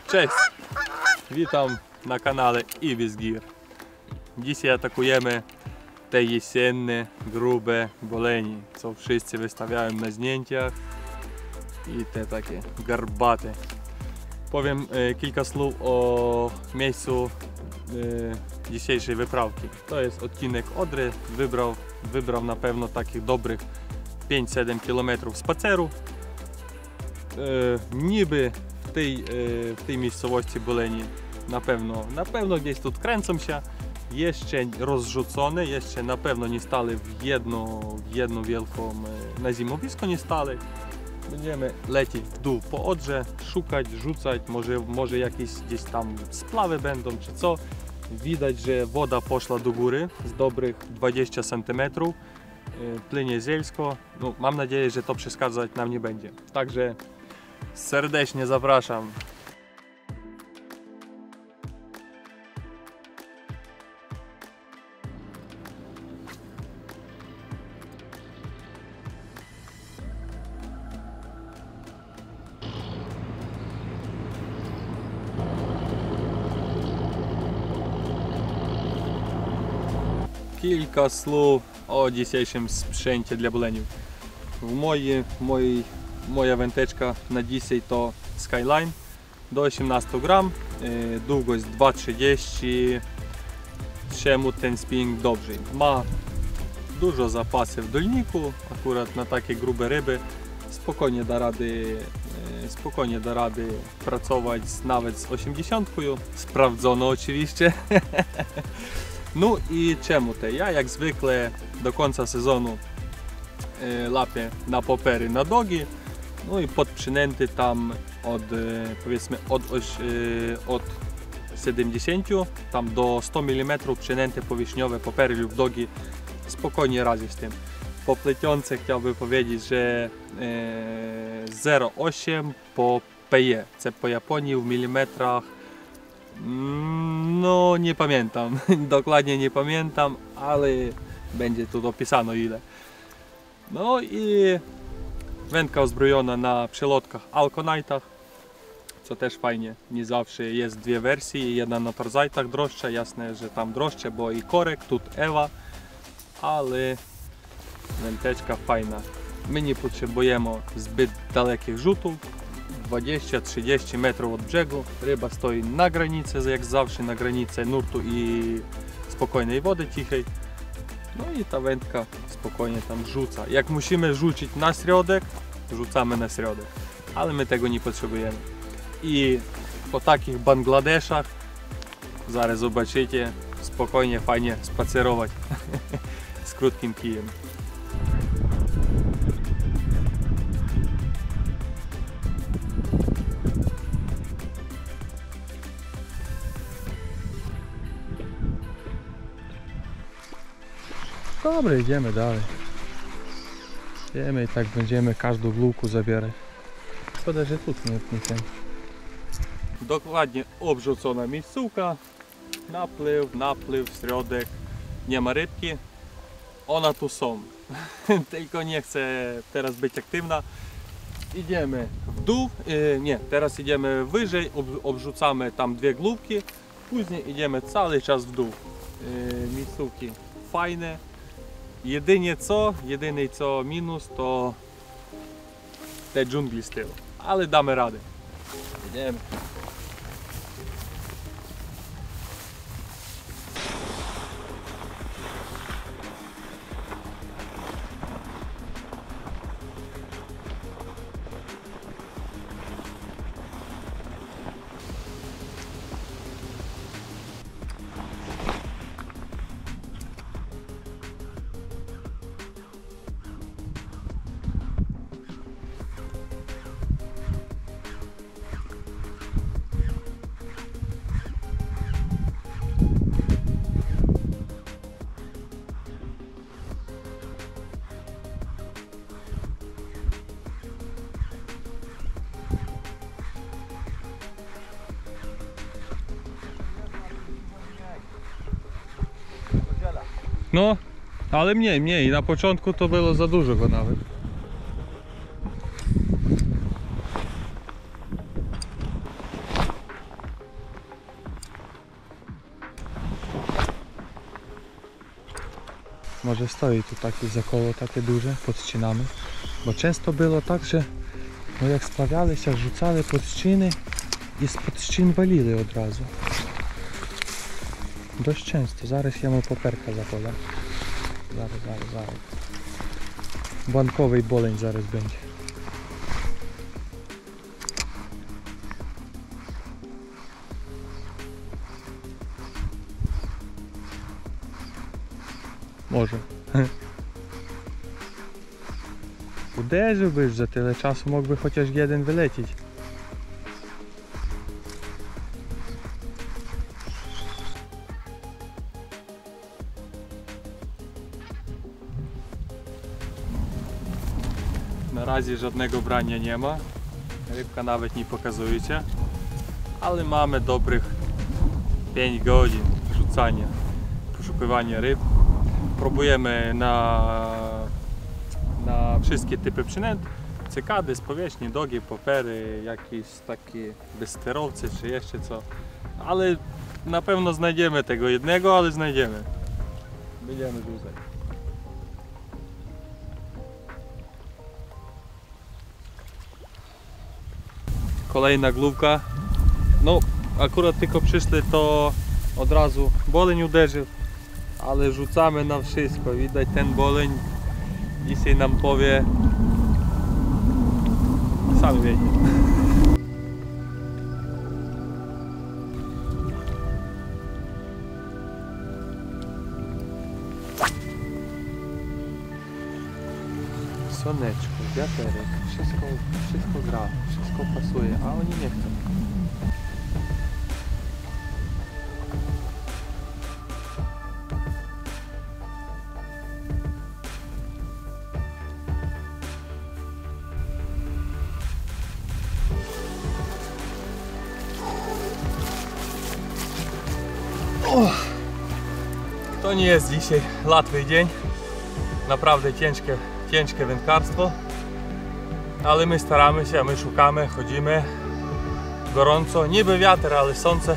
Cześć! Witam na kanale Ibis Gear. Dzisiaj atakujemy te jesienne, grube goleni, co wszyscy wystawiają na zdjęciach i te takie garbate. Powiem kilka słów o miejscu dzisiejszej wyprawki. To jest odcinek Odry. Wybrał na pewno takich dobrych 5-7 km spaceru. Niby w tej miejscowości Boleni na pewno gdzieś tu kręcą się, jeszcze rozrzucone, jeszcze na pewno nie stali w jedno wielką na zimowisko nie stali. Będziemy lecieć w dół po Odrze, szukać, rzucać, może jakieś gdzieś tam splawy będą czy co. Widać, że woda poszła do góry z dobrych 20 cm, płynie zielsko. No, mam nadzieję, że to przeszkadzać nam nie będzie. Także serdecznie zapraszam. Kilka słów o dzisiejszym sprzęcie dla boleniów. Moja wędeczka na dzisiaj to Skyline do 18 gram, długość 2,30. Czemu ten spinning dobrze? Ma dużo zapasów w dolniku, akurat na takie grube ryby spokojnie da rady pracować nawet z 80, sprawdzono oczywiście. No i czemu te? Ja jak zwykle do końca sezonu łapię na popery na dogi, no i podprzynęty tam powiedzmy od 70 tam do 100 mm przynęte powierzchniowe popery lub dogi, spokojnie radzę z tym. Po plecionce chciałbym powiedzieć, że 0,8 po PE, co po Japonii w milimetrach. No nie pamiętam, dokładnie nie pamiętam, ale będzie tu dopisano ile. No i wędka uzbrojona na przelotkach Alconite'ach, co też fajnie, nie zawsze jest dwie wersje, jedna na torzajtach droższa, jasne, że tam droższe, bo i korek, tu Ewa, ale wędeczka fajna. My nie potrzebujemy zbyt dalekich rzutów. 20-30 metrów od brzegu, ryba stoi na granicy, jak zawsze na granicy nurtu i spokojnej wody cichej. No i ta wędka spokojnie tam rzuca. Jak musimy rzucić na środek, rzucamy na środek, ale my tego nie potrzebujemy. I po takich Bangladeszach, zaraz zobaczycie, spokojnie, fajnie spacerować z krótkim kijem. Dobra, idziemy dalej. Idziemy i tak będziemy każdą główkę zabierać. Szkoda, że tu nie ten. Dokładnie obrzucona miejscówka. Napływ, środek. Nie ma rybki. Ona tu są. Tylko nie chce teraz być aktywna. Idziemy w dół. Nie, teraz idziemy wyżej. Obrzucamy tam dwie główki. Później idziemy cały czas w dół. Miejscówki fajne. Jedyny co minus to te dżungli z tyłu, ale damy radę. Idziemy. No, ale mniej. Na początku to było za dużo go nawet. Może stoi tu takie zakoło takie duże pod ścianami. Bo często było tak, że no jak splawiali się, rzucali pod ściany i spod ścian walili od razu. Dość często. Зараз я mu poperka zapolę. Zaraz. Bankowy boleń zaraz będzie. Może. Uderzyłbyś, za tyle czasu mógłby chociaż jeden wylecieć. Na razie żadnego brania nie ma. Rybka nawet nie pokazujecie. Ale mamy dobrych 5 godzin rzucania, poszukiwania ryb. Próbujemy na wszystkie typy przynęt. Cykady z powierzchni, dogi, popery, jakieś takie bezsterowce czy jeszcze co. Ale na pewno znajdziemy tego jednego, ale znajdziemy. Będziemy rzucać. Kolejna główka. No akurat tylko przyszli, to od razu boleń uderzył. Ale rzucamy na wszystko. Widać, ten boleń dzisiaj nam powie. Sami wiecie. Słoneczko, wiaterek, wszystko gra, wszystko pasuje, a oni nie chcą. To nie jest dzisiaj łatwy dzień, naprawdę ciężkie wędkarstwo, ale my staramy się, my szukamy, chodzimy, gorąco, niby wiatr, ale słońce.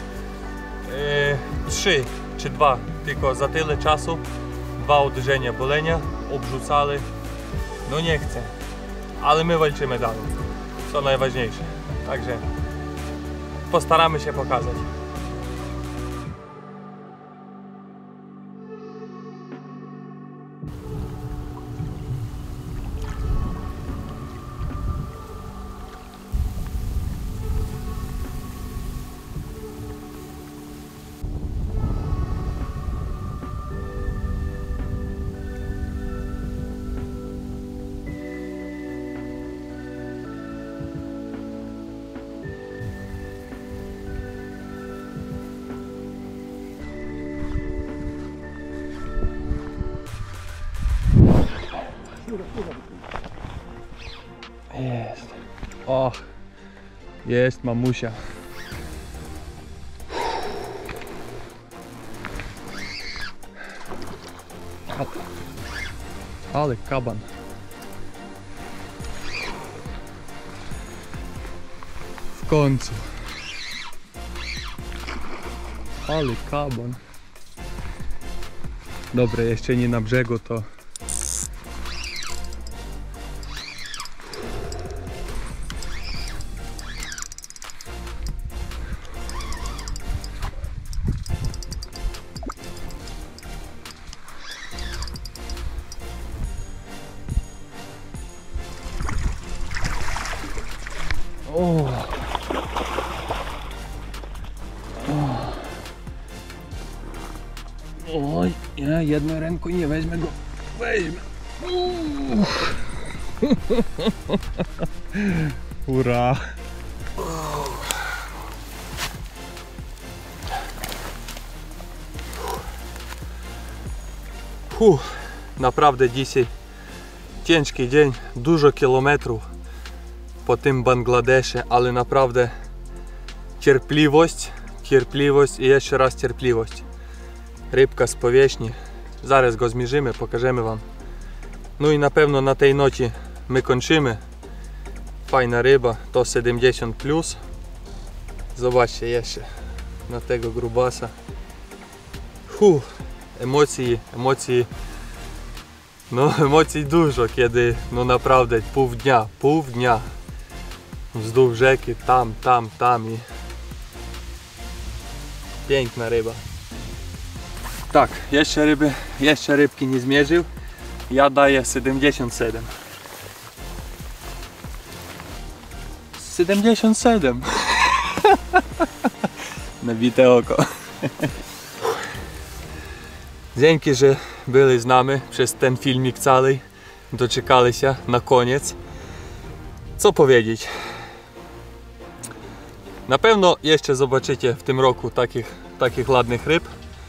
3 czy 2, tylko za tyle czasu 2 uderzenia bolenia, obrzucali, no nie chcę, ale my walczymy dalej, co najważniejsze, także postaramy się pokazać. Jest. O, jest mamusia. Ale kaban. W końcu. Ale kaban. Dobra, jeszcze nie na brzegu, to oj, ja jedną ręką nie weźmę go. Weźmę. Ura. Naprawdę dzisiaj ciężki dzień, dużo kilometrów po tym Bangladesie, ale naprawdę cierpliwość i jeszcze raz cierpliwość. Rybka z powierzchni, zaraz go zmierzymy, pokażemy wam. No i na pewno na tej nocie my kończymy. Fajna ryba, to 70 plus. Zobaczcie jeszcze na tego grubasa. Emocje No emocji dużo, kiedy no naprawdę pół dnia wzdłuż rzeki, tam i piękna ryba. Tak, jeszcze rybki nie zmierzył. Ja daję 77. 77. Nabite oko. Dzięki, że byli z nami przez ten filmik cały. Doczekali się na koniec. Co powiedzieć? Na pewno jeszcze zobaczycie w tym roku takich ładnych ryb.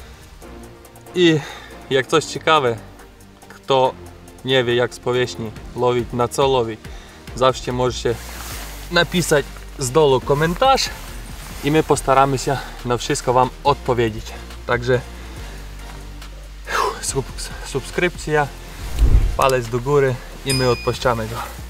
I jak coś ciekawe, kto nie wie jak z powierzchni łowić, na co łowić, zawsze możecie napisać z dolu komentarz i my postaramy się na wszystko wam odpowiedzieć. Także subskrypcja, palec do góry i my odpuszczamy go.